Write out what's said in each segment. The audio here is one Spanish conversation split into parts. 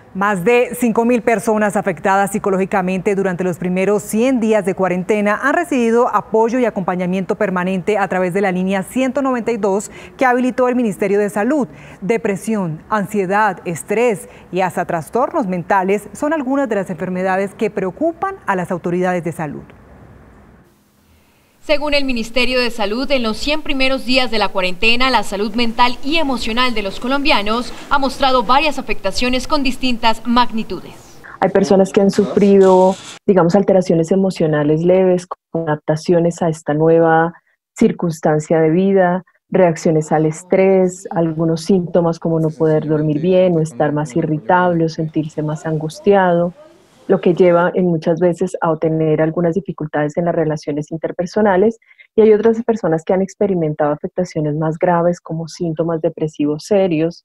Más de 5.000 personas afectadas psicológicamente durante los primeros 100 días de cuarentena han recibido apoyo y acompañamiento permanente a través de la línea 192 que habilitó el Ministerio de Salud. Depresión, ansiedad, estrés y hasta trastornos mentales son algunas de las enfermedades que preocupan a las autoridades de salud. Según el Ministerio de Salud, en los 100 primeros días de la cuarentena, la salud mental y emocional de los colombianos ha mostrado varias afectaciones con distintas magnitudes. Hay personas que han sufrido, alteraciones emocionales leves, con adaptaciones a esta nueva circunstancia de vida, reacciones al estrés, algunos síntomas como no poder dormir bien, o estar más irritable o sentirse más angustiado, lo que lleva muchas veces a tener algunas dificultades en las relaciones interpersonales, y hay otras personas que han experimentado afectaciones más graves como síntomas depresivos serios,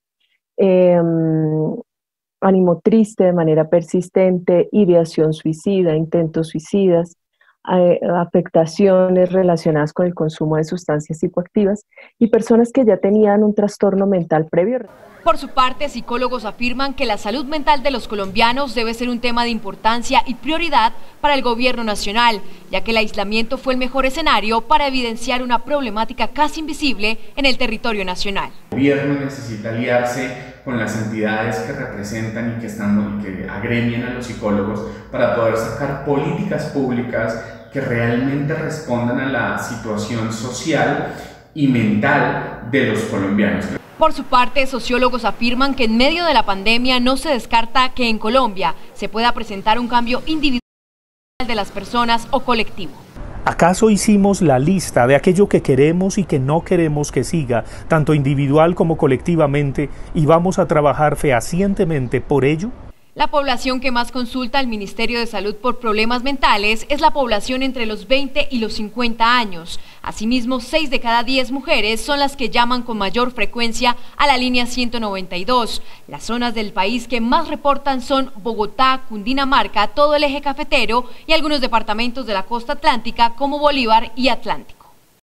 ánimo triste de manera persistente, ideación suicida, intentos suicidas, afectaciones relacionadas con el consumo de sustancias psicoactivas y personas que ya tenían un trastorno mental previo. Por su parte, psicólogos afirman que la salud mental de los colombianos debe ser un tema de importancia y prioridad para el gobierno nacional, ya que el aislamiento fue el mejor escenario para evidenciar una problemática casi invisible en el territorio nacional. El gobierno necesita aliarse con las entidades que representan y que agremian a los psicólogos para poder sacar políticas públicas que realmente respondan a la situación social y mental de los colombianos. Por su parte, sociólogos afirman que en medio de la pandemia no se descarta que en Colombia se pueda presentar un cambio individual de las personas o colectivo. ¿Acaso hicimos la lista de aquello que queremos y que no queremos que siga, tanto individual como colectivamente, y vamos a trabajar fehacientemente por ello? La población que más consulta al Ministerio de Salud por problemas mentales es la población entre los 20 y los 50 años. Asimismo, 6 de cada 10 mujeres son las que llaman con mayor frecuencia a la línea 192. Las zonas del país que más reportan son Bogotá, Cundinamarca, todo el eje cafetero y algunos departamentos de la costa atlántica como Bolívar y Atlántico.